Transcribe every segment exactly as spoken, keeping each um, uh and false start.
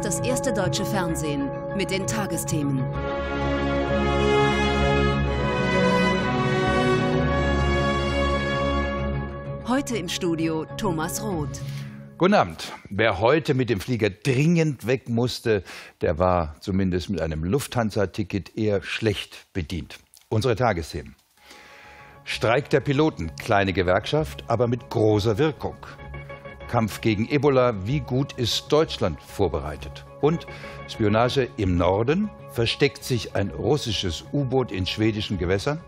das erste deutsche Fernsehen mit den Tagesthemen. Heute im Studio Thomas Roth. Guten Abend. Wer heute mit dem Flieger dringend weg musste, der war zumindest mit einem Lufthansa-Ticket eher schlecht bedient. Unsere Tagesthemen. Streik der Piloten, kleine Gewerkschaft, aber mit großer Wirkung. Kampf gegen Ebola, wie gut ist Deutschland vorbereitet? Und Spionage im Norden, versteckt sich ein russisches U-Boot in schwedischen Gewässern?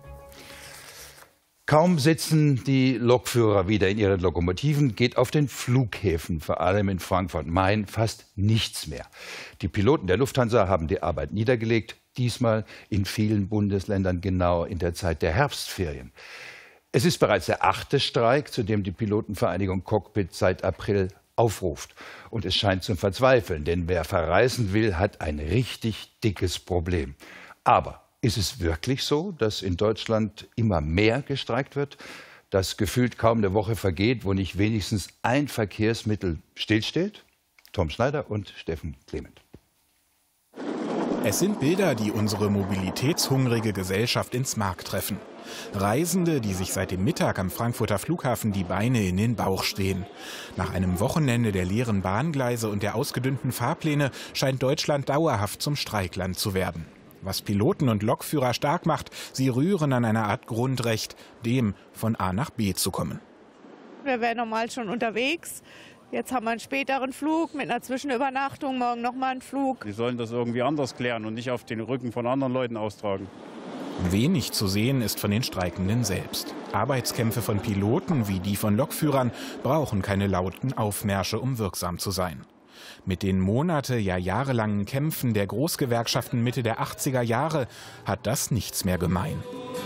Kaum sitzen die Lokführer wieder in ihren Lokomotiven, geht auf den Flughäfen, vor allem in Frankfurt-Main, fast nichts mehr. Die Piloten der Lufthansa haben die Arbeit niedergelegt, diesmal in vielen Bundesländern genau in der Zeit der Herbstferien. Es ist bereits der achte Streik, zu dem die Pilotenvereinigung Cockpit seit April aufruft. Und es scheint zum Verzweifeln, denn wer verreisen will, hat ein richtig dickes Problem. Aber ist es wirklich so, dass in Deutschland immer mehr gestreikt wird, dass gefühlt kaum eine Woche vergeht, wo nicht wenigstens ein Verkehrsmittel stillsteht? Tom Schneider und Steffen Clement. Es sind Bilder, die unsere mobilitätshungrige Gesellschaft ins Mark treffen. Reisende, die sich seit dem Mittag am Frankfurter Flughafen die Beine in den Bauch stehen. Nach einem Wochenende der leeren Bahngleise und der ausgedünnten Fahrpläne scheint Deutschland dauerhaft zum Streikland zu werden. Was Piloten und Lokführer stark macht, sie rühren an einer Art Grundrecht, dem von A nach B zu kommen. Wir wären normal schon unterwegs. Jetzt haben wir einen späteren Flug mit einer Zwischenübernachtung, morgen nochmal einen Flug. Die sollen das irgendwie anders klären und nicht auf den Rücken von anderen Leuten austragen. Wenig zu sehen ist von den Streikenden selbst. Arbeitskämpfe von Piloten wie die von Lokführern brauchen keine lauten Aufmärsche, um wirksam zu sein. Mit den monate-, ja jahrelangen Kämpfen der Großgewerkschaften Mitte der achtziger Jahre hat das nichts mehr gemein.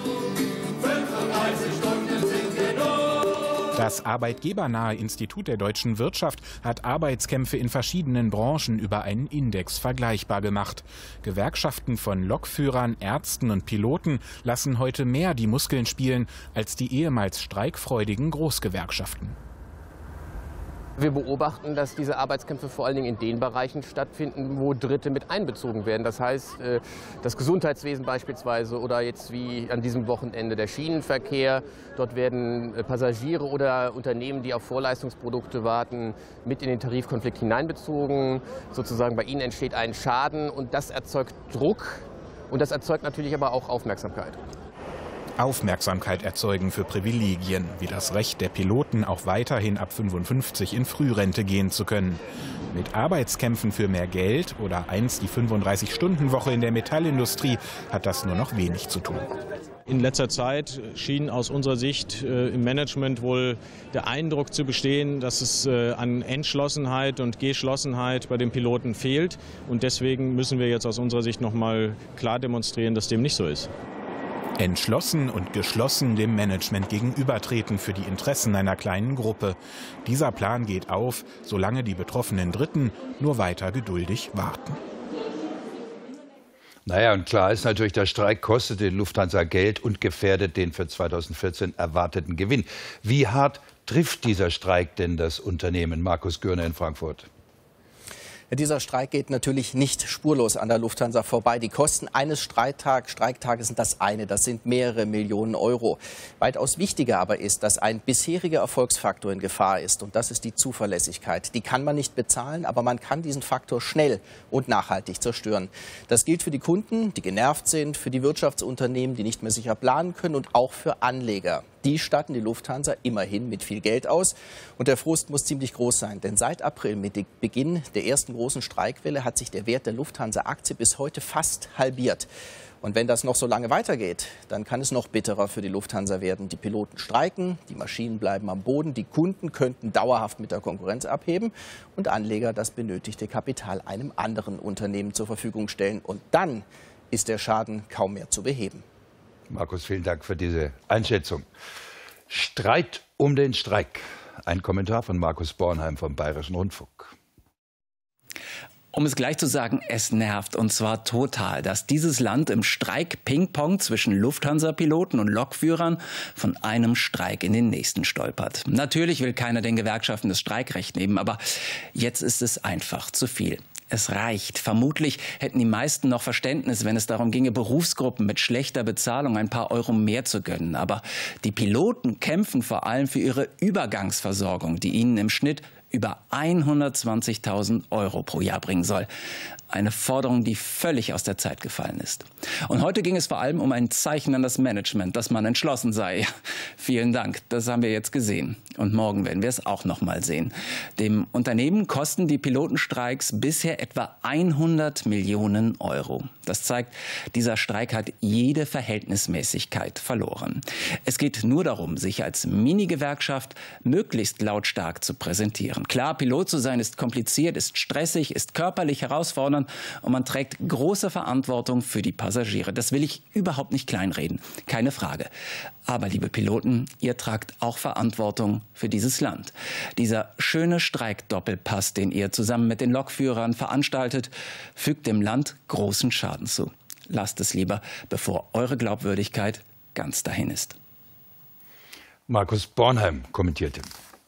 Das arbeitgebernahe Institut der deutschen Wirtschaft hat Arbeitskämpfe in verschiedenen Branchen über einen Index vergleichbar gemacht. Gewerkschaften von Lokführern, Ärzten und Piloten lassen heute mehr die Muskeln spielen als die ehemals streikfreudigen Großgewerkschaften. Wir beobachten, dass diese Arbeitskämpfe vor allen Dingen in den Bereichen stattfinden, wo Dritte mit einbezogen werden. Das heißt, das Gesundheitswesen beispielsweise oder jetzt wie an diesem Wochenende der Schienenverkehr. Dort werden Passagiere oder Unternehmen, die auf Vorleistungsprodukte warten, mit in den Tarifkonflikt hineinbezogen. Sozusagen bei ihnen entsteht ein Schaden und das erzeugt Druck und das erzeugt natürlich aber auch Aufmerksamkeit. Aufmerksamkeit erzeugen für Privilegien, wie das Recht der Piloten, auch weiterhin ab fünfundfünfzig in Frührente gehen zu können. Mit Arbeitskämpfen für mehr Geld oder einst die fünfunddreißig-Stunden-Woche in der Metallindustrie hat das nur noch wenig zu tun. In letzter Zeit schien aus unserer Sicht äh, im Management wohl der Eindruck zu bestehen, dass es äh, an Entschlossenheit und Geschlossenheit bei den Piloten fehlt. Und deswegen müssen wir jetzt aus unserer Sicht noch mal klar demonstrieren, dass dem nicht so ist. Entschlossen und geschlossen dem Management gegenübertreten für die Interessen einer kleinen Gruppe. Dieser Plan geht auf, solange die betroffenen Dritten nur weiter geduldig warten. Naja, und klar ist natürlich, der Streik kostet den Lufthansa Geld und gefährdet den für zweitausendvierzehn erwarteten Gewinn. Wie hart trifft dieser Streik denn das Unternehmen? Markus Görner in Frankfurt. Dieser Streik geht natürlich nicht spurlos an der Lufthansa vorbei. Die Kosten eines Streiktag, Streiktages sind das eine, das sind mehrere Millionen Euro. Weitaus wichtiger aber ist, dass ein bisheriger Erfolgsfaktor in Gefahr ist. Und das ist die Zuverlässigkeit. Die kann man nicht bezahlen, aber man kann diesen Faktor schnell und nachhaltig zerstören. Das gilt für die Kunden, die genervt sind, für die Wirtschaftsunternehmen, die nicht mehr sicher planen können und auch für Anleger. Die statten die Lufthansa immerhin mit viel Geld aus. Und der Frust muss ziemlich groß sein. Denn seit April, mit Beginn der ersten großen Streikwelle, hat sich der Wert der Lufthansa-Aktie bis heute fast halbiert. Und wenn das noch so lange weitergeht, dann kann es noch bitterer für die Lufthansa werden. Die Piloten streiken, die Maschinen bleiben am Boden, die Kunden könnten dauerhaft mit der Konkurrenz abheben und Anleger das benötigte Kapital einem anderen Unternehmen zur Verfügung stellen. Und dann ist der Schaden kaum mehr zu beheben. Markus, vielen Dank für diese Einschätzung. Streit um den Streik. Ein Kommentar von Markus Bornheim vom Bayerischen Rundfunk. Um es gleich zu sagen, es nervt, und zwar total, dass dieses Land im Streik-Ping-Pong zwischen Lufthansa-Piloten und Lokführern von einem Streik in den nächsten stolpert. Natürlich will keiner den Gewerkschaften das Streikrecht nehmen, aber jetzt ist es einfach zu viel. Es reicht. Vermutlich hätten die meisten noch Verständnis, wenn es darum ginge, Berufsgruppen mit schlechter Bezahlung ein paar Euro mehr zu gönnen. Aber die Piloten kämpfen vor allem für ihre Übergangsversorgung, die ihnen im Schnitt über hundertzwanzigtausend Euro pro Jahr bringen soll. Eine Forderung, die völlig aus der Zeit gefallen ist. Und heute ging es vor allem um ein Zeichen an das Management, dass man entschlossen sei. Vielen Dank, das haben wir jetzt gesehen. Und morgen werden wir es auch noch mal sehen. Dem Unternehmen kosten die Pilotenstreiks bisher etwa hundert Millionen Euro. Das zeigt, dieser Streik hat jede Verhältnismäßigkeit verloren. Es geht nur darum, sich als Mini-Gewerkschaft möglichst lautstark zu präsentieren. Klar, Pilot zu sein ist kompliziert, ist stressig, ist körperlich herausfordernd und man trägt große Verantwortung für die Passagiere. Das will ich überhaupt nicht kleinreden, keine Frage. Aber, liebe Piloten, ihr tragt auch Verantwortung für dieses Land. Dieser schöne Streikdoppelpass, den ihr zusammen mit den Lokführern veranstaltet, fügt dem Land großen Schaden zu. Lasst es lieber, bevor eure Glaubwürdigkeit ganz dahin ist. Markus Bornheim kommentierte.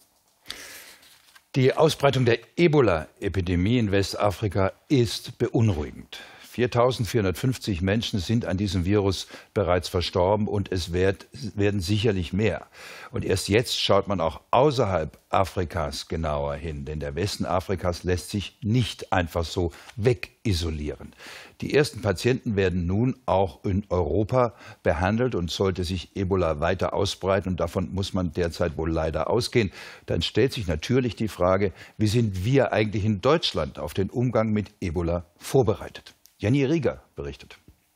Die Ausbreitung der Ebola-Epidemie in Westafrika ist beunruhigend. viertausendvierhundertfünfzig Menschen sind an diesem Virus bereits verstorben und es wird, werden sicherlich mehr. Und erst jetzt schaut man auch außerhalb Afrikas genauer hin, denn der Westen Afrikas lässt sich nicht einfach so wegisolieren. Die ersten Patienten werden nun auch in Europa behandelt und sollte sich Ebola weiter ausbreiten, und davon muss man derzeit wohl leider ausgehen, dann stellt sich natürlich die Frage, wie sind wir eigentlich in Deutschland auf den Umgang mit Ebola vorbereitet? Jenny Rieger berichtet.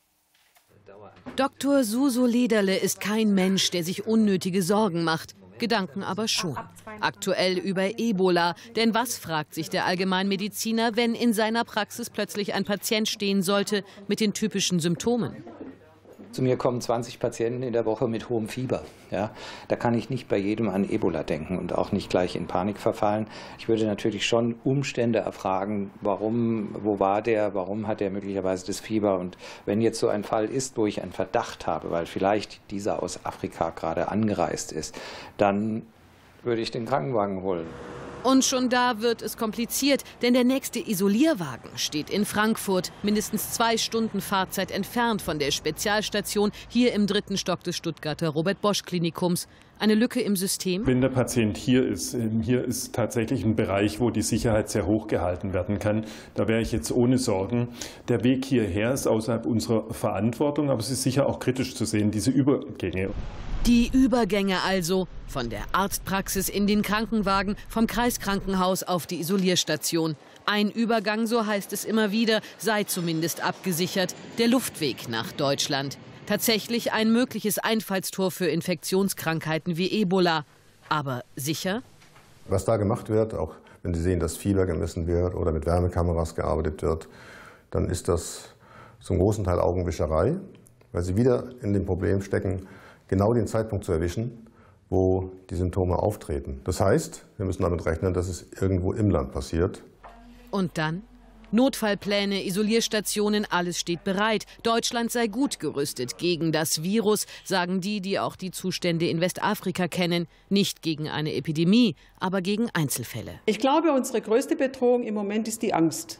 Doktor Suso Lederle ist kein Mensch, der sich unnötige Sorgen macht. Gedanken aber schon. Aktuell über Ebola. Denn was, fragt sich der Allgemeinmediziner, wenn in seiner Praxis plötzlich ein Patient stehen sollte mit den typischen Symptomen? Zu mir kommen zwanzig Patienten in der Woche mit hohem Fieber. Ja, da kann ich nicht bei jedem an Ebola denken und auch nicht gleich in Panik verfallen. Ich würde natürlich schon Umstände erfragen, warum, wo war der, warum hat er möglicherweise das Fieber. Und wenn jetzt so ein Fall ist, wo ich einen Verdacht habe, weil vielleicht dieser aus Afrika gerade angereist ist, dann würde ich den Krankenwagen holen. Und schon da wird es kompliziert, denn der nächste Isolierwagen steht in Frankfurt, mindestens zwei Stunden Fahrzeit entfernt von der Spezialstation hier im dritten Stock des Stuttgarter Robert-Bosch-Klinikums. Eine Lücke im System? Wenn der Patient hier ist, hier ist tatsächlich ein Bereich, wo die Sicherheit sehr hoch gehalten werden kann. Da wäre ich jetzt ohne Sorgen. Der Weg hierher ist außerhalb unserer Verantwortung, aber es ist sicher auch kritisch zu sehen, diese Übergänge. Die Übergänge also von der Arztpraxis in den Krankenwagen, vom Kreiskrankenhaus auf die Isolierstation. Ein Übergang, so heißt es immer wieder, sei zumindest abgesichert, der Luftweg nach Deutschland. Tatsächlich ein mögliches Einfallstor für Infektionskrankheiten wie Ebola. Aber sicher? Was da gemacht wird, auch wenn Sie sehen, dass Fieber gemessen wird oder mit Wärmekameras gearbeitet wird, dann ist das zum großen Teil Augenwischerei, weil Sie wieder in dem Problem stecken, genau den Zeitpunkt zu erwischen, wo die Symptome auftreten. Das heißt, wir müssen damit rechnen, dass es irgendwo im Land passiert. Und dann? Notfallpläne, Isolierstationen, alles steht bereit. Deutschland sei gut gerüstet gegen das Virus, sagen die, die auch die Zustände in Westafrika kennen. Nicht gegen eine Epidemie, aber gegen Einzelfälle. Ich glaube, unsere größte Bedrohung im Moment ist die Angst.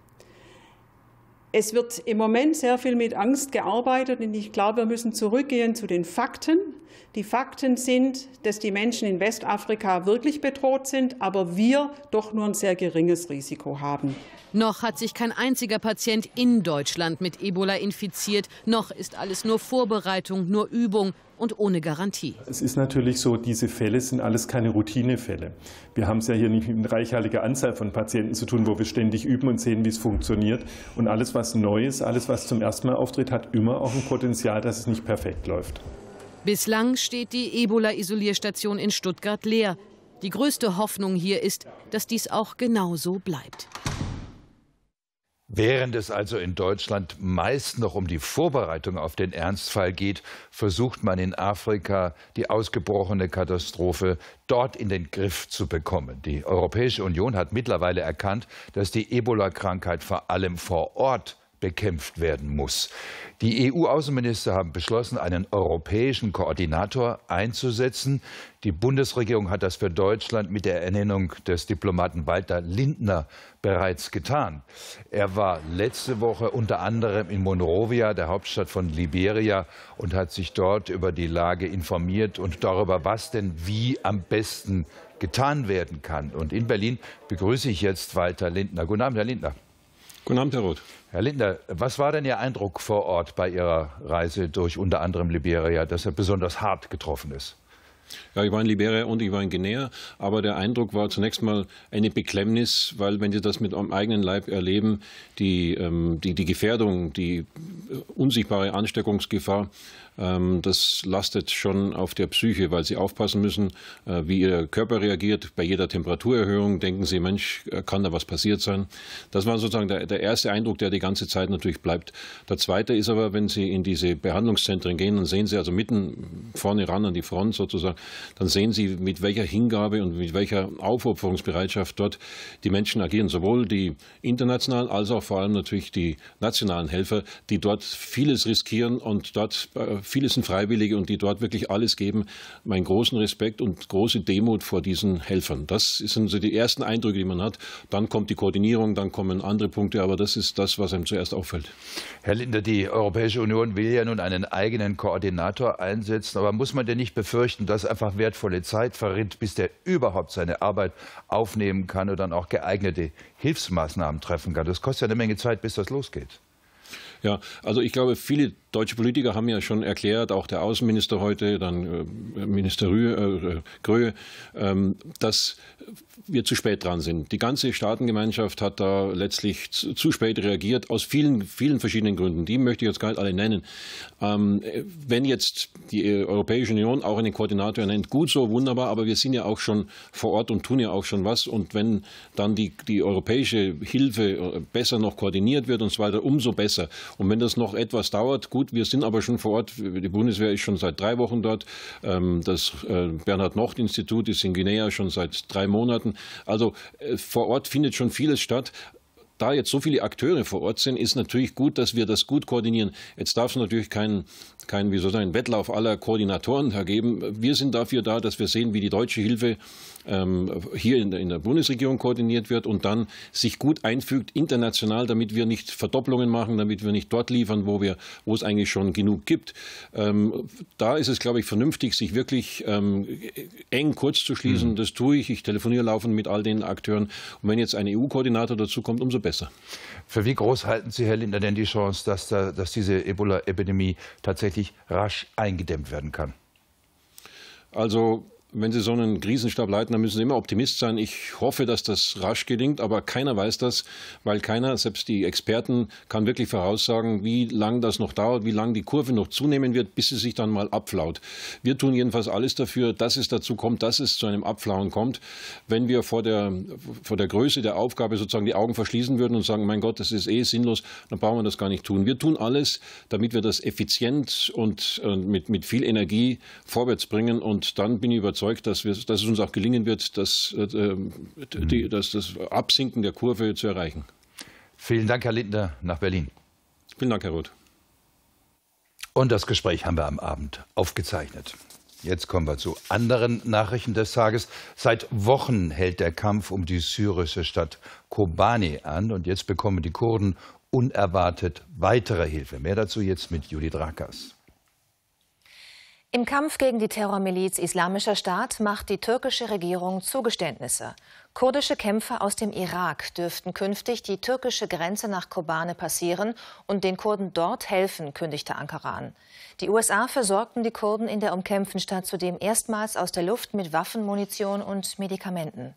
Es wird im Moment sehr viel mit Angst gearbeitet und ich glaube, wir müssen zurückgehen zu den Fakten. Die Fakten sind, dass die Menschen in Westafrika wirklich bedroht sind, aber wir doch nur ein sehr geringes Risiko haben. Noch hat sich kein einziger Patient in Deutschland mit Ebola infiziert. Noch ist alles nur Vorbereitung, nur Übung und ohne Garantie. Es ist natürlich so, diese Fälle sind alles keine Routinefälle. Wir haben es ja hier nicht mit einer reichhaltigen Anzahl von Patienten zu tun, wo wir ständig üben und sehen, wie es funktioniert. Und alles, was neu ist, alles, was zum ersten Mal auftritt, hat immer auch ein Potenzial, dass es nicht perfekt läuft. Bislang steht die Ebola-Isolierstation in Stuttgart leer. Die größte Hoffnung hier ist, dass dies auch genauso bleibt. Während es also in Deutschland meist noch um die Vorbereitung auf den Ernstfall geht, versucht man in Afrika, die ausgebrochene Katastrophe dort in den Griff zu bekommen. Die Europäische Union hat mittlerweile erkannt, dass die Ebola-Krankheit vor allem vor Ort bekämpft werden muss. Die E U-Außenminister haben beschlossen, einen europäischen Koordinator einzusetzen. Die Bundesregierung hat das für Deutschland mit der Ernennung des Diplomaten Walter Lindner bereits getan. Er war letzte Woche unter anderem in Monrovia, der Hauptstadt von Liberia, und hat sich dort über die Lage informiert und darüber, was denn wie am besten getan werden kann. Und in Berlin begrüße ich jetzt Walter Lindner. Guten Abend, Herr Lindner. Guten Abend, Herr Roth. Herr Lindner, was war denn Ihr Eindruck vor Ort bei Ihrer Reise durch unter anderem Liberia, dass er besonders hart getroffen ist? Ja, ich war in Liberia und ich war in Guinea, aber der Eindruck war zunächst mal eine Beklemmnis, weil wenn Sie das mit einem eigenen Leib erleben, die, ähm, die, die Gefährdung, die unsichtbare Ansteckungsgefahr, ähm, das lastet schon auf der Psyche, weil Sie aufpassen müssen, äh, wie Ihr Körper reagiert. Bei jeder Temperaturerhöhung denken Sie, Mensch, kann da was passiert sein? Das war sozusagen der, der erste Eindruck, der die ganze Zeit natürlich bleibt. Der zweite ist aber, wenn Sie in diese Behandlungszentren gehen, dann sehen Sie also mitten vorne ran an die Front sozusagen, dann sehen Sie, mit welcher Hingabe und mit welcher Aufopferungsbereitschaft dort die Menschen agieren, sowohl die internationalen als auch vor allem natürlich die nationalen Helfer, die dort vieles riskieren und dort äh, vieles sind Freiwillige und die dort wirklich alles geben. Meinen großen Respekt und große Demut vor diesen Helfern. Das sind so die ersten Eindrücke, die man hat. Dann kommt die Koordinierung, dann kommen andere Punkte, aber das ist das, was einem zuerst auffällt. Herr Lindner, die Europäische Union will ja nun einen eigenen Koordinator einsetzen, aber muss man denn nicht befürchten, dass einfach wertvolle Zeit verrinnt, bis der überhaupt seine Arbeit aufnehmen kann und dann auch geeignete Hilfsmaßnahmen treffen kann? Das kostet ja eine Menge Zeit, bis das losgeht. Ja, also ich glaube, viele deutsche Politiker haben ja schon erklärt, auch der Außenminister heute, dann äh, Minister Rühe, äh, Gröhe, äh, dass wir zu spät dran sind. Die ganze Staatengemeinschaft hat da letztlich zu, zu spät reagiert, aus vielen, vielen verschiedenen Gründen. Die möchte ich jetzt gar nicht alle nennen. Ähm, wenn jetzt die Europäische Union auch einen Koordinator nennt, gut so, wunderbar, aber wir sind ja auch schon vor Ort und tun ja auch schon was. Und wenn dann die, die europäische Hilfe besser noch koordiniert wird und so weiter, umso besser. Und wenn das noch etwas dauert, gut, wir sind aber schon vor Ort. Die Bundeswehr ist schon seit drei Wochen dort. Das Bernhard-Nocht-Institut ist in Guinea schon seit drei Monaten. Also vor Ort findet schon vieles statt. Da jetzt so viele Akteure vor Ort sind, ist natürlich gut, dass wir das gut koordinieren. Jetzt darf es natürlich keinen kein, wie soll sagen, Wettlauf aller Koordinatoren geben. Wir sind dafür da, dass wir sehen, wie die deutsche Hilfe ähm, hier in der, in der Bundesregierung koordiniert wird und dann sich gut einfügt international, damit wir nicht Verdopplungen machen, damit wir nicht dort liefern, wo, wir, wo es eigentlich schon genug gibt. Ähm, da ist es, glaube ich, vernünftig, sich wirklich ähm, eng kurz zu schließen. Mhm. Das tue ich. Ich telefoniere laufend mit all den Akteuren. Und wenn jetzt ein E U-Koordinator dazu kommt, umso besser. Für wie groß halten Sie, Herr Lindner, denn die Chance, dass, da, dass diese Ebola-Epidemie tatsächlich rasch eingedämmt werden kann? Also, wenn Sie so einen Krisenstab leiten, dann müssen Sie immer Optimist sein. Ich hoffe, dass das rasch gelingt, aber keiner weiß das, weil keiner, selbst die Experten, kann wirklich voraussagen, wie lange das noch dauert, wie lange die Kurve noch zunehmen wird, bis sie sich dann mal abflaut. Wir tun jedenfalls alles dafür, dass es dazu kommt, dass es zu einem Abflauen kommt. Wenn wir vor der, vor der Größe der Aufgabe sozusagen die Augen verschließen würden und sagen, mein Gott, das ist eh sinnlos, dann brauchen wir das gar nicht tun. Wir tun alles, damit wir das effizient und äh, mit, mit viel Energie vorwärts bringen, und dann bin ich überzeugt, Dass, wir, dass es uns auch gelingen wird, das, äh, die, das, das Absinken der Kurve zu erreichen. Vielen Dank, Herr Lindner, nach Berlin. Vielen Dank, Herr Roth. Und das Gespräch haben wir am Abend aufgezeichnet. Jetzt kommen wir zu anderen Nachrichten des Tages. Seit Wochen hält der Kampf um die syrische Stadt Kobani an, und jetzt bekommen die Kurden unerwartet weitere Hilfe. Mehr dazu jetzt mit Judith Rakers. Im Kampf gegen die Terrormiliz Islamischer Staat macht die türkische Regierung Zugeständnisse. Kurdische Kämpfer aus dem Irak dürften künftig die türkische Grenze nach Kobane passieren und den Kurden dort helfen, kündigte Ankara an. Die U S A versorgten die Kurden in der umkämpften Stadt zudem erstmals aus der Luft mit Waffen, Munition und Medikamenten.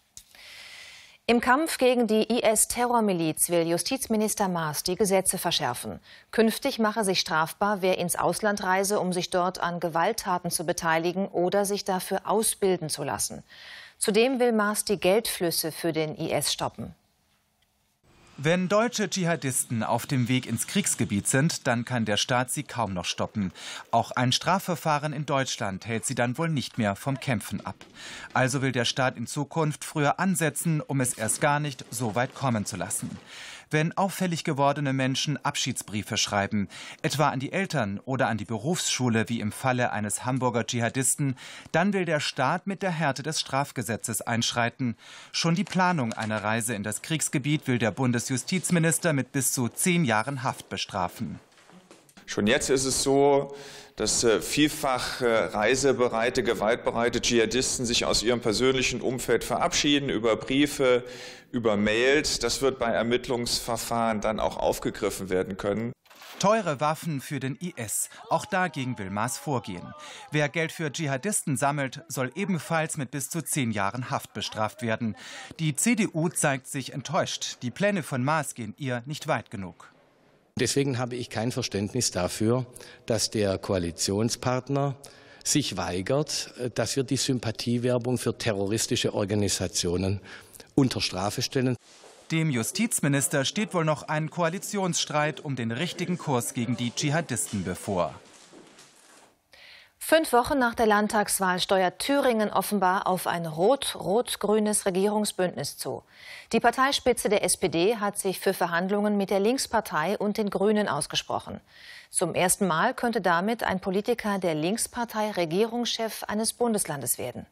Im Kampf gegen die I S-Terrormiliz will Justizminister Maas die Gesetze verschärfen. Künftig mache sich strafbar, wer ins Ausland reise, um sich dort an Gewalttaten zu beteiligen oder sich dafür ausbilden zu lassen. Zudem will Maas die Geldflüsse für den I S stoppen. Wenn deutsche Dschihadisten auf dem Weg ins Kriegsgebiet sind, dann kann der Staat sie kaum noch stoppen. Auch ein Strafverfahren in Deutschland hält sie dann wohl nicht mehr vom Kämpfen ab. Also will der Staat in Zukunft früher ansetzen, um es erst gar nicht so weit kommen zu lassen. wenn auffällig gewordene Menschen Abschiedsbriefe schreiben, etwa an die Eltern oder an die Berufsschule, wie im Falle eines Hamburger Dschihadisten, dann will der Staat mit der Härte des Strafgesetzes einschreiten. Schon die Planung einer Reise in das Kriegsgebiet will der Bundesjustizminister mit bis zu zehn Jahren Haft bestrafen. Schon jetzt ist es so, dass vielfach reisebereite, gewaltbereite Dschihadisten sich aus ihrem persönlichen Umfeld verabschieden über Briefe, über Mails. Das wird bei Ermittlungsverfahren dann auch aufgegriffen werden können. Teure Waffen für den I S. Auch dagegen will Maas vorgehen. Wer Geld für Dschihadisten sammelt, soll ebenfalls mit bis zu zehn Jahren Haft bestraft werden. Die C D U zeigt sich enttäuscht. Die Pläne von Maas gehen ihr nicht weit genug. Deswegen habe ich kein Verständnis dafür, dass der Koalitionspartner sich weigert, dass wir die Sympathiewerbung für terroristische Organisationen unter Strafe stellen. Dem Justizminister steht wohl noch ein Koalitionsstreit um den richtigen Kurs gegen die Dschihadisten bevor. Fünf Wochen nach der Landtagswahl steuert Thüringen offenbar auf ein rot-rot-grünes Regierungsbündnis zu. Die Parteispitze der S P D hat sich für Verhandlungen mit der Linkspartei und den Grünen ausgesprochen. Zum ersten Mal könnte damit ein Politiker der Linkspartei Regierungschef eines Bundeslandes werden.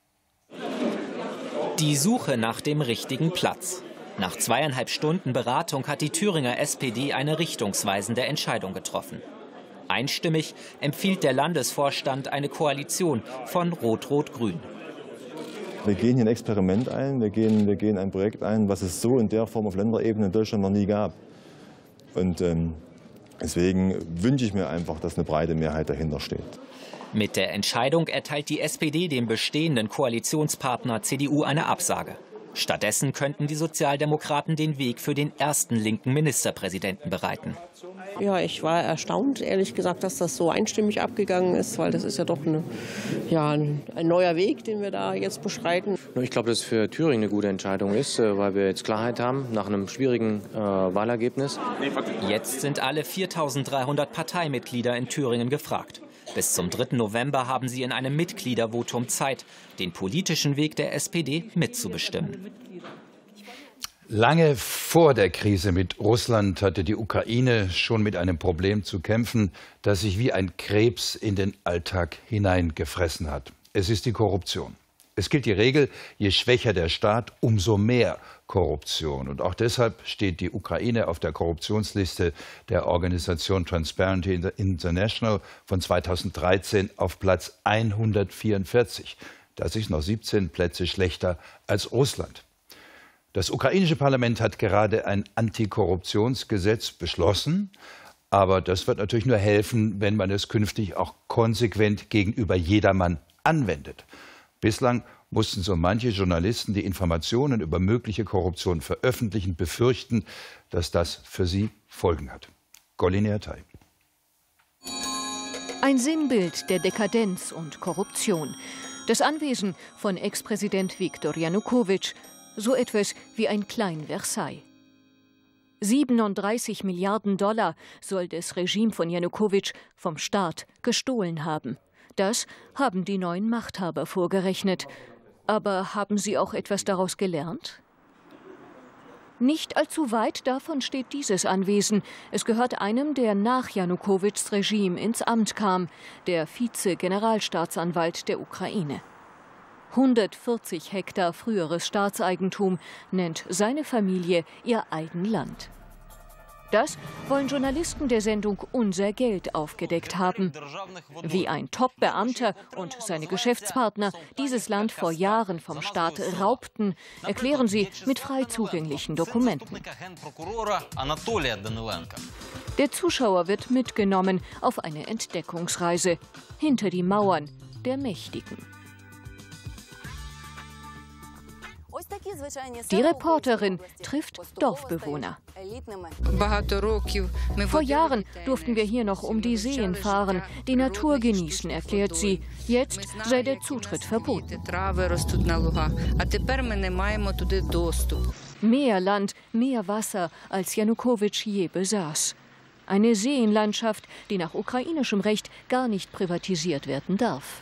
Die Suche nach dem richtigen Platz. Nach zweieinhalb Stunden Beratung hat die Thüringer S P D eine richtungsweisende Entscheidung getroffen. Einstimmig empfiehlt der Landesvorstand eine Koalition von Rot-Rot-Grün. Wir gehen hier ein Experiment ein, wir gehen, wir gehen ein Projekt ein, was es so in der Form auf Länderebene in Deutschland noch nie gab. Und ähm, deswegen wünsche ich mir einfach, dass eine breite Mehrheit dahinter steht. Mit der Entscheidung erteilt die S P D dem bestehenden Koalitionspartner C D U eine Absage. Stattdessen könnten die Sozialdemokraten den Weg für den ersten linken Ministerpräsidenten bereiten. Ja, ich war erstaunt, ehrlich gesagt, dass das so einstimmig abgegangen ist, weil das ist ja doch eine, ja, ein, ein neuer Weg, den wir da jetzt beschreiten. Ich glaube, dass es für Thüringen eine gute Entscheidung ist, weil wir jetzt Klarheit haben nach einem schwierigen äh, Wahlergebnis. Jetzt sind alle viertausenddreihundert Parteimitglieder in Thüringen gefragt. Bis zum dritten November haben sie in einem Mitgliedervotum Zeit, den politischen Weg der S P D mitzubestimmen. Lange vor der Krise mit Russland hatte die Ukraine schon mit einem Problem zu kämpfen, das sich wie ein Krebs in den Alltag hineingefressen hat. Es ist die Korruption. Es gilt die Regel, je schwächer der Staat, umso mehr Korruption. Und auch deshalb steht die Ukraine auf der Korruptionsliste der Organisation Transparency International von zweitausenddreizehn auf Platz hundertvierundvierzig. Das ist noch siebzehn Plätze schlechter als Russland. Das ukrainische Parlament hat gerade ein Antikorruptionsgesetz beschlossen. Aber das wird natürlich nur helfen, wenn man es künftig auch konsequent gegenüber jedermann anwendet. Bislang mussten so manche Journalisten, die Informationen über mögliche Korruption veröffentlichen, befürchten, dass das für sie Folgen hat. Golin Ertay. Ein Sinnbild der Dekadenz und Korruption. Das Anwesen von Ex-Präsident Viktor Janukowitsch. So etwas wie ein Klein-Versailles. siebenunddreißig Milliarden Dollar soll das Regime von Janukowitsch vom Staat gestohlen haben. Das haben die neuen Machthaber vorgerechnet. Aber haben sie auch etwas daraus gelernt? Nicht allzu weit davon steht dieses Anwesen. Es gehört einem, der nach Janukowitschs Regime ins Amt kam, der Vize-Generalstaatsanwalt der Ukraine. hundertvierzig Hektar früheres Staatseigentum nennt seine Familie ihr Eigenland. Das wollen Journalisten der Sendung Unser Geld aufgedeckt haben. Wie ein Top-Beamter und seine Geschäftspartner dieses Land vor Jahren vom Staat raubten, erklären sie mit frei zugänglichen Dokumenten. Der Zuschauer wird mitgenommen auf eine Entdeckungsreise hinter die Mauern der Mächtigen. Die Reporterin trifft Dorfbewohner. Vor Jahren durften wir hier noch um die Seen fahren, die Natur genießen, erklärt sie. Jetzt sei der Zutritt verboten. Mehr Land, mehr Wasser, als Janukowitsch je besaß. Eine Seenlandschaft, die nach ukrainischem Recht gar nicht privatisiert werden darf.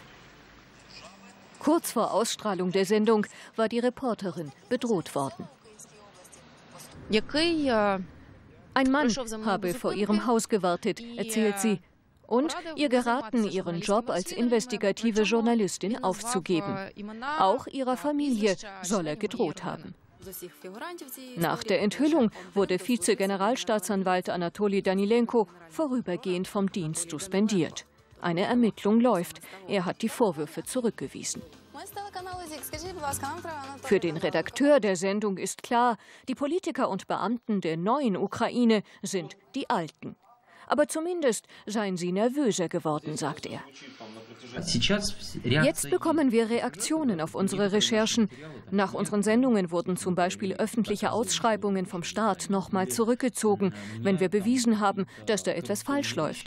Kurz vor Ausstrahlung der Sendung war die Reporterin bedroht worden. Ein Mann habe vor ihrem Haus gewartet, erzählt sie, und ihr geraten, ihren Job als investigative Journalistin aufzugeben. Auch ihrer Familie soll er gedroht haben. Nach der Enthüllung wurde Vize-Generalstaatsanwalt Anatoli Danilenko vorübergehend vom Dienst suspendiert. Eine Ermittlung läuft. Er hat die Vorwürfe zurückgewiesen. Für den Redakteur der Sendung ist klar, die Politiker und Beamten der neuen Ukraine sind die Alten. Aber zumindest seien sie nervöser geworden, sagt er. Jetzt bekommen wir Reaktionen auf unsere Recherchen. Nach unseren Sendungen wurden zum Beispiel öffentliche Ausschreibungen vom Staat nochmal zurückgezogen, wenn wir bewiesen haben, dass da etwas falsch läuft.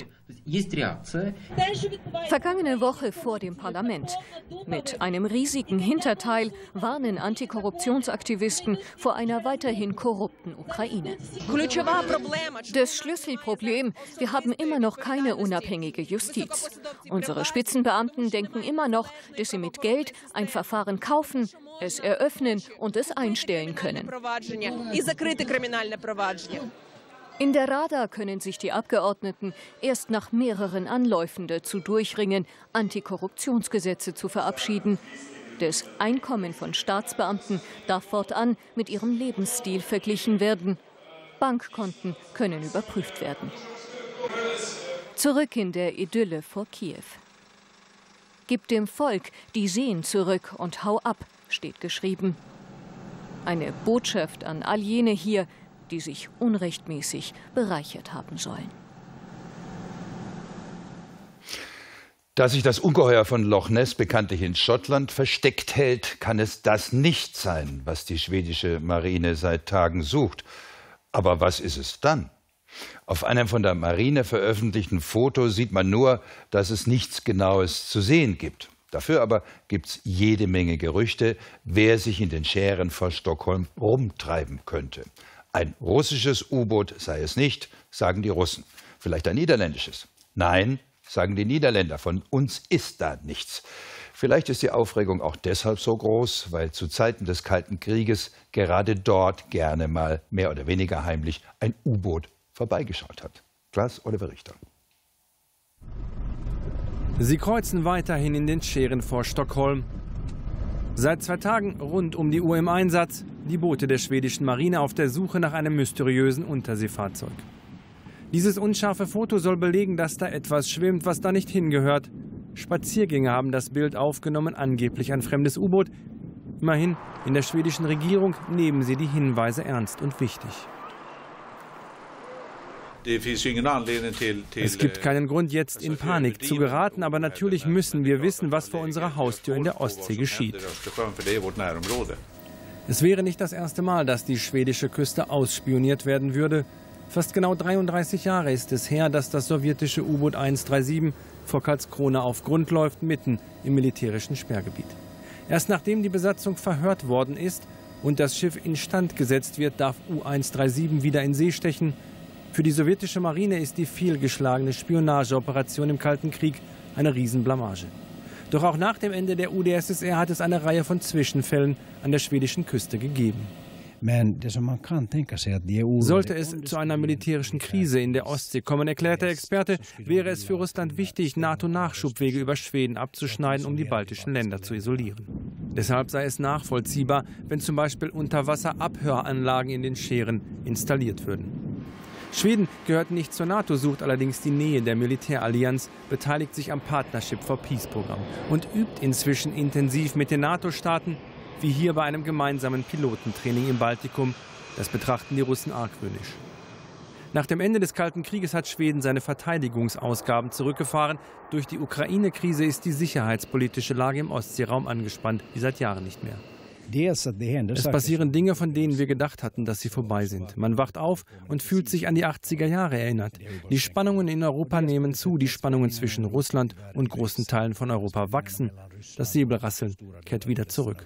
Vergangene Woche vor dem Parlament. Mit einem riesigen Hinterteil warnen Antikorruptionsaktivisten vor einer weiterhin korrupten Ukraine. Das Schlüsselproblem: Wir haben immer noch keine unabhängige Justiz. Unsere Spitzenbeamten denken immer noch, dass sie mit Geld ein Verfahren kaufen, es eröffnen und es einstellen können. In der Rada können sich die Abgeordneten erst nach mehreren Anläufen dazu durchringen, Antikorruptionsgesetze zu verabschieden. Das Einkommen von Staatsbeamten darf fortan mit ihrem Lebensstil verglichen werden. Bankkonten können überprüft werden. Zurück in der Idylle vor Kiew. Gib dem Volk die Seen zurück und hau ab, steht geschrieben. Eine Botschaft an all jene hier, die sich unrechtmäßig bereichert haben sollen. Da sich das Ungeheuer von Loch Ness bekanntlich in Schottland versteckt hält, kann es das nicht sein, was die schwedische Marine seit Tagen sucht. Aber was ist es dann? Auf einem von der Marine veröffentlichten Foto sieht man nur, dass es nichts Genaues zu sehen gibt. Dafür aber gibt es jede Menge Gerüchte, wer sich in den Schären vor Stockholm rumtreiben könnte. Ein russisches U-Boot sei es nicht, sagen die Russen. Vielleicht ein niederländisches. Nein, sagen die Niederländer, von uns ist da nichts. Vielleicht ist die Aufregung auch deshalb so groß, weil zu Zeiten des Kalten Krieges gerade dort gerne mal mehr oder weniger heimlich ein U-Boot vorbeigeschaut hat. Klaas Oliver Richter. Sie kreuzen weiterhin in den Schären vor Stockholm. Seit zwei Tagen rund um die Uhr im Einsatz, die Boote der schwedischen Marine auf der Suche nach einem mysteriösen Unterseefahrzeug. Dieses unscharfe Foto soll belegen, dass da etwas schwimmt, was da nicht hingehört. Spaziergänger haben das Bild aufgenommen, angeblich ein fremdes U-Boot. Immerhin, in der schwedischen Regierung nehmen sie die Hinweise ernst und wichtig. Es gibt keinen Grund, jetzt in Panik zu geraten, aber natürlich müssen wir wissen, was vor unserer Haustür in der Ostsee geschieht. Es wäre nicht das erste Mal, dass die schwedische Küste ausspioniert werden würde. Fast genau dreiunddreißig Jahre ist es her, dass das sowjetische U-Boot eins drei sieben vor Karlskrona auf Grund läuft, mitten im militärischen Sperrgebiet. Erst nachdem die Besatzung verhört worden ist und das Schiff instand gesetzt wird, darf U eins drei sieben wieder in See stechen. Für die sowjetische Marine ist die fehlgeschlagene Spionageoperation im Kalten Krieg eine Riesenblamage. Doch auch nach dem Ende der U d S S R hat es eine Reihe von Zwischenfällen an der schwedischen Küste gegeben. Sollte es zu einer militärischen Krise in der Ostsee kommen, erklärt der Experte, wäre es für Russland wichtig, NATO-Nachschubwege über Schweden abzuschneiden, um die baltischen Länder zu isolieren. Deshalb sei es nachvollziehbar, wenn zum Beispiel Unterwasserabhöranlagen in den Schären installiert würden. Schweden gehört nicht zur NATO, sucht allerdings die Nähe der Militärallianz, beteiligt sich am Partnership for Peace-Programm und übt inzwischen intensiv mit den NATO-Staaten, wie hier bei einem gemeinsamen Pilotentraining im Baltikum. Das betrachten die Russen argwöhnisch. Nach dem Ende des Kalten Krieges hat Schweden seine Verteidigungsausgaben zurückgefahren. Durch die Ukraine-Krise ist die sicherheitspolitische Lage im Ostseeraum angespannt, wie seit Jahren nicht mehr. Es passieren Dinge, von denen wir gedacht hatten, dass sie vorbei sind. Man wacht auf und fühlt sich an die achtziger Jahre erinnert. Die Spannungen in Europa nehmen zu, die Spannungen zwischen Russland und großen Teilen von Europa wachsen. Das Säbelrasseln kehrt wieder zurück.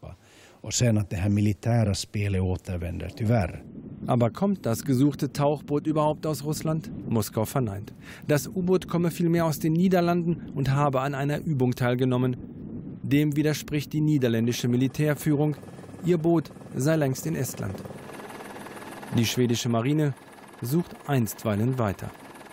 Aber kommt das gesuchte Tauchboot überhaupt aus Russland? Moskau verneint. Das U-Boot komme vielmehr aus den Niederlanden und habe an einer Übung teilgenommen. Dem widerspricht die niederländische Militärführung. Ihr Boot sei längst in Estland. Die schwedische Marine sucht einstweilen weiter.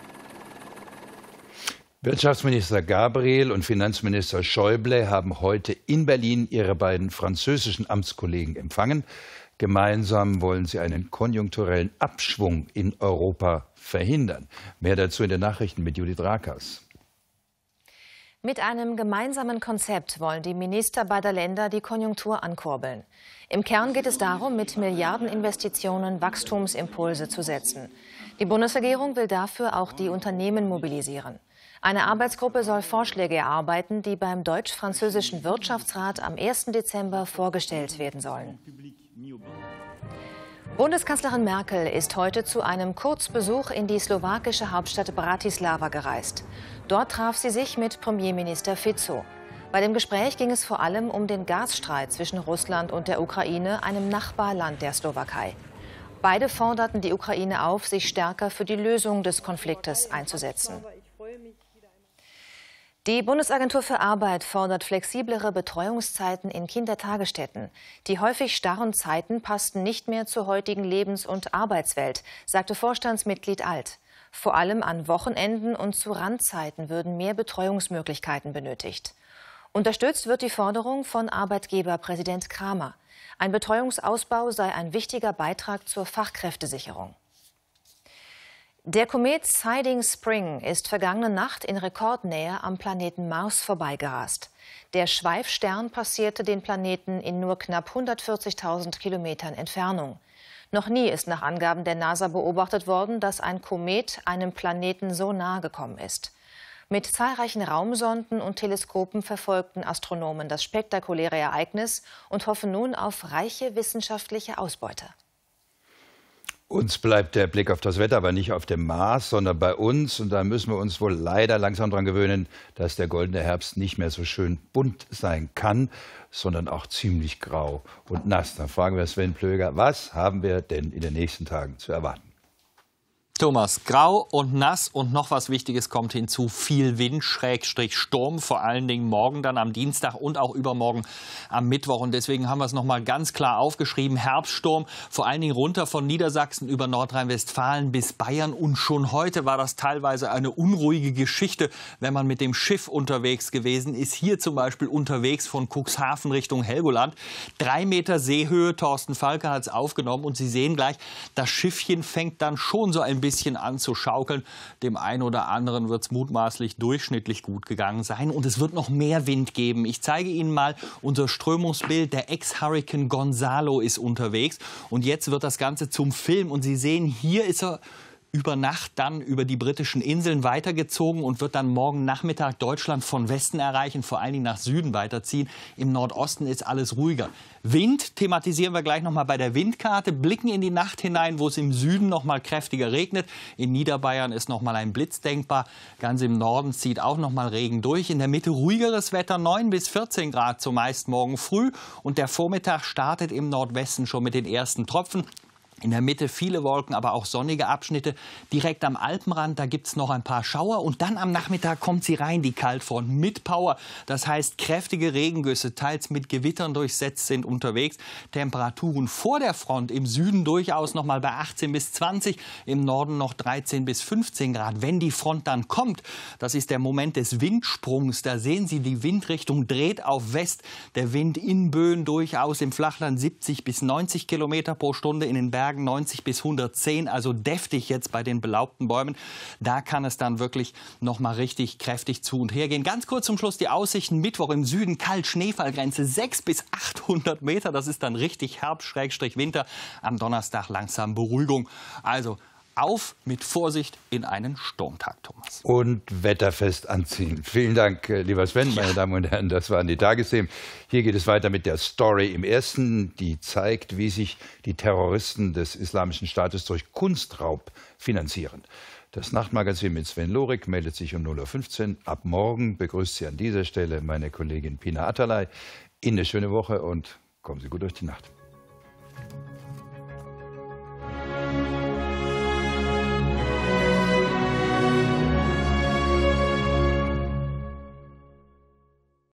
Wirtschaftsminister Gabriel und Finanzminister Schäuble haben heute in Berlin ihre beiden französischen Amtskollegen empfangen. Gemeinsam wollen sie einen konjunkturellen Abschwung in Europa verhindern. Mehr dazu in den Nachrichten mit Judith Rakers. Mit einem gemeinsamen Konzept wollen die Minister beider Länder die Konjunktur ankurbeln. Im Kern geht es darum, mit Milliardeninvestitionen Wachstumsimpulse zu setzen. Die Bundesregierung will dafür auch die Unternehmen mobilisieren. Eine Arbeitsgruppe soll Vorschläge erarbeiten, die beim deutsch-französischen Wirtschaftsrat am ersten Dezember vorgestellt werden sollen. Bundeskanzlerin Merkel ist heute zu einem Kurzbesuch in die slowakische Hauptstadt Bratislava gereist. Dort traf sie sich mit Premierminister Fico. Bei dem Gespräch ging es vor allem um den Gasstreit zwischen Russland und der Ukraine, einem Nachbarland der Slowakei. Beide forderten die Ukraine auf, sich stärker für die Lösung des Konfliktes einzusetzen. Die Bundesagentur für Arbeit fordert flexiblere Betreuungszeiten in Kindertagesstätten. Die häufig starren Zeiten passten nicht mehr zur heutigen Lebens- und Arbeitswelt, sagte Vorstandsmitglied Alt. Vor allem an Wochenenden und zu Randzeiten würden mehr Betreuungsmöglichkeiten benötigt. Unterstützt wird die Forderung von Arbeitgeberpräsident Kramer. Ein Betreuungsausbau sei ein wichtiger Beitrag zur Fachkräftesicherung. Der Komet Siding Spring ist vergangene Nacht in Rekordnähe am Planeten Mars vorbeigerast. Der Schweifstern passierte den Planeten in nur knapp hundertvierzigtausend Kilometern Entfernung. Noch nie ist nach Angaben der NASA beobachtet worden, dass ein Komet einem Planeten so nahe gekommen ist. Mit zahlreichen Raumsonden und Teleskopen verfolgten Astronomen das spektakuläre Ereignis und hoffen nun auf reiche wissenschaftliche Ausbeute. Uns bleibt der Blick auf das Wetter, aber nicht auf dem Mars, sondern bei uns. Und da müssen wir uns wohl leider langsam daran gewöhnen, dass der goldene Herbst nicht mehr so schön bunt sein kann, sondern auch ziemlich grau und nass. Dann fragen wir Sven Plöger, was haben wir denn in den nächsten Tagen zu erwarten? Thomas, grau und nass und noch was Wichtiges kommt hinzu. Viel Wind, Schrägstrich Sturm, vor allen Dingen morgen dann am Dienstag und auch übermorgen am Mittwoch. Und deswegen haben wir es noch mal ganz klar aufgeschrieben. Herbststurm, vor allen Dingen runter von Niedersachsen über Nordrhein-Westfalen bis Bayern. Und schon heute war das teilweise eine unruhige Geschichte, wenn man mit dem Schiff unterwegs gewesen ist. Hier zum Beispiel unterwegs von Cuxhaven Richtung Helgoland. Drei Meter Seehöhe, Thorsten Falke hat es aufgenommen. Und Sie sehen gleich, das Schiffchen fängt dann schon so ein bisschen bisschen an zu schaukeln. Dem einen oder anderen wird es mutmaßlich durchschnittlich gut gegangen sein. Und es wird noch mehr Wind geben. Ich zeige Ihnen mal unser Strömungsbild. Der Ex-Hurrikan Gonzalo ist unterwegs. Und jetzt wird das Ganze zum Film. Und Sie sehen, hier ist er über Nacht dann über die britischen Inseln weitergezogen und wird dann morgen Nachmittag Deutschland von Westen erreichen, vor allen Dingen nach Süden weiterziehen. Im Nordosten ist alles ruhiger. Wind thematisieren wir gleich noch mal bei der Windkarte, blicken in die Nacht hinein, wo es im Süden noch mal kräftiger regnet. In Niederbayern ist noch mal ein Blitz denkbar. Ganz im Norden zieht auch noch mal Regen durch. In der Mitte ruhigeres Wetter, neun bis vierzehn Grad zumeist morgen früh. Und der Vormittag startet im Nordwesten schon mit den ersten Tropfen. In der Mitte viele Wolken, aber auch sonnige Abschnitte. Direkt am Alpenrand, da gibt es noch ein paar Schauer. Und dann am Nachmittag kommt sie rein, die Kaltfront, mit Power. Das heißt, kräftige Regengüsse, teils mit Gewittern durchsetzt, sind unterwegs. Temperaturen vor der Front im Süden durchaus noch mal bei achtzehn bis zwanzig, im Norden noch dreizehn bis fünfzehn Grad. Wenn die Front dann kommt, das ist der Moment des Windsprungs. Da sehen Sie, die Windrichtung dreht auf West. Der Wind in Böen durchaus im Flachland siebzig bis neunzig Kilometer pro Stunde, in den Bergen neunzig bis hundertzehn, also deftig jetzt bei den belaubten Bäumen. Da kann es dann wirklich noch mal richtig kräftig zu und her gehen. Ganz kurz zum Schluss die Aussichten. Mittwoch im Süden kalt, Schneefallgrenze sechshundert bis achthundert Meter. Das ist dann richtig Herbst-Winter. Am Donnerstag langsam Beruhigung. Also auf mit Vorsicht in einen Sturmtag, Thomas. Und wetterfest anziehen. Vielen Dank, lieber Sven, meine Damen und Herren. Das waren die Tagesthemen. Hier geht es weiter mit der Story im Ersten, die zeigt, wie sich die Terroristen des Islamischen Staates durch Kunstraub finanzieren. Das Nachtmagazin mit Sven Lorik meldet sich um null Uhr fünfzehn. Ab morgen begrüßt Sie an dieser Stelle meine Kollegin Pina Atalay. Ihnen eine schöne Woche und kommen Sie gut durch die Nacht.